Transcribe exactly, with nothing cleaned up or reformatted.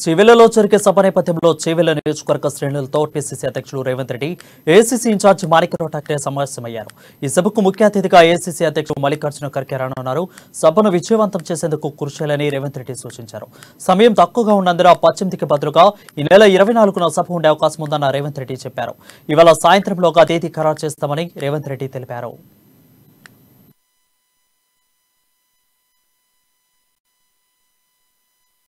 చెవెలలో జరిగే సభ నేపథ్యంలో చెవెల నియోజకవర్గ శ్రేణులతో పిసిసి అధ్యక్షులు రేవంత్ రెడ్డి ఏసీసీ ఇన్ఛార్జి మాణిక్యరావు ఠాక్రే సమావేశమయ్యారు. ఈ సభకు ముఖ్య అతిథిగా ఏసీసీ అధ్యక్షుడు మల్లికార్జున ఖర్గే రానున్నారు. సభను విజయవంతం చేసేందుకు కృషి చేయాలని రేవంత్ రెడ్డి సూచించారు. సమయం తక్కువగా ఉన్నందున పద్దెనిమిదికి బదులుగా ఈ నెల ఇరవై నాలుగున సభ ఉండే అవకాశం ఉందన్న రేవంత్ రెడ్డి చెప్పారు. ఇవాళ సాయంత్రంలోగా తేదీ ఖరారు చేస్తామని రేవంత్ రెడ్డి తెలిపారు.